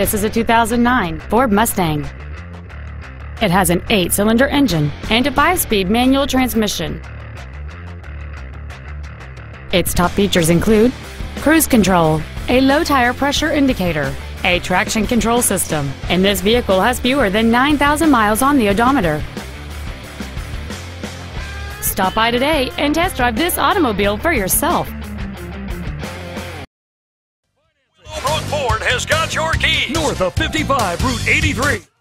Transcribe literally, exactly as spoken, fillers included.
This is a two thousand nine Ford Mustang. It has an eight-cylinder engine and a five-speed manual transmission. Its top features include cruise control, a low tire pressure indicator, a traction control system, and this vehicle has fewer than nine thousand miles on the odometer. Stop by today and test drive this automobile for yourself. Willowbrook Ford has got your keys. North of fifty-five, Route eighty-three.